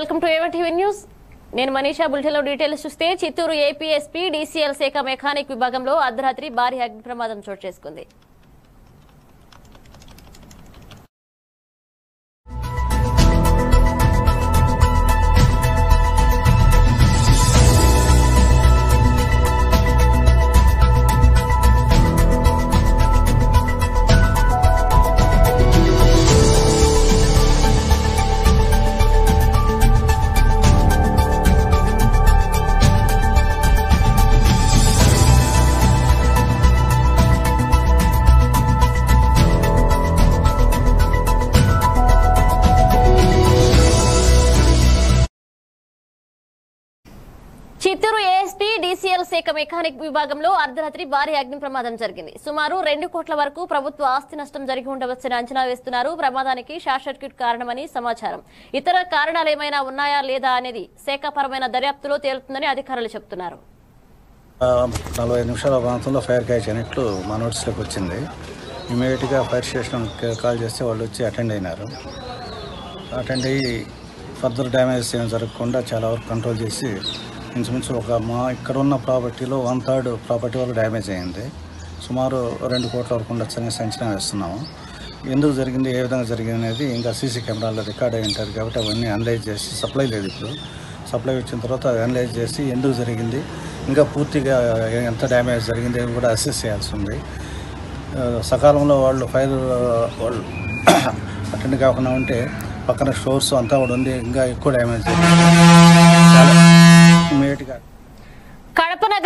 Welcome to A one TV news. నేను మనీషా. బులెటిన్లో details చూస్తే చిత్తూరు ఏపీఎస్పీ డీసీఎల్ శాఖ మెకానిక్ విభాగంలో అర్ధరాత్రి భారీ అగ్ని ప్రమాదం చోటు చేసుకుంది. చిత్తూరు ఏఎస్పీ డీసీఎల్ శాఖ మెకానిక్ విభాగంలో అర్ధరాత్రి భారీ అగ్ని ప్రమాదం జరిగింది. సుమారు 2 కోట్ల వరకు ప్రభుత్వ ఆస్తి నష్టం జరిగి ఉండవచ్చని అంచనా వేస్తున్నారు. ప్రమాదానికి షార్ట్ సర్క్యూట్ కారణమని సమాచారం. ఇతర కారణాలు ఏమైనా ఉన్నాయా లేదా అనేది శాఖపరమైన దర్యాప్తులో తేలుతుందని అధికారులు చెబుతున్నారు. 40 నిమిషాల ప్రాంతంలో ఫైర్ క్యాచ్ అయినట్లు మా నోటీస్లోకి వచ్చింది. ఇమీడియట్గా ఫైర్ స్టేషన్ కాల్ చేస్తే వాళ్ళు వచ్చి అటెండ్ అయినారు. అటెండ్ అయ్యి ఫర్దర్ డ్యామేజ్ ఏం జరగకుండా చాలా వరకు కంట్రోల్ చేసి ఇంచుమించు మా ఇక్కడ ఉన్న ప్రాపర్టీలో 1/3 ప్రాపర్టీ వల్ల డ్యామేజ్ అయింది. సుమారు 2 కోట్ల వరకు ఉండొచ్చని అంచనా వేస్తున్నాము. ఎందుకు జరిగింది, ఏ విధంగా జరిగింది అనేది ఇంకా సీసీ కెమెరాల్లో రికార్డ్ అయి ఉంటుంది కాబట్టి అవన్నీ అనలైజ్ చేసి, సప్లై లేదు ఇప్పుడు, సప్లై వచ్చిన తర్వాత అనలైజ్ చేసి ఎందుకు జరిగింది, ఇంకా పూర్తిగా ఎంత డ్యామేజ్ జరిగింది అని కూడా అసెస్ చేయాల్సి ఉంది. సకాలంలో వాళ్ళు అటెండ్ కాకుండా ఉంటే పక్కన స్టోర్స్ అంతా కూడా ఉంది, ఇంకా ఎక్కువ డ్యామేజ్ జరిగింది.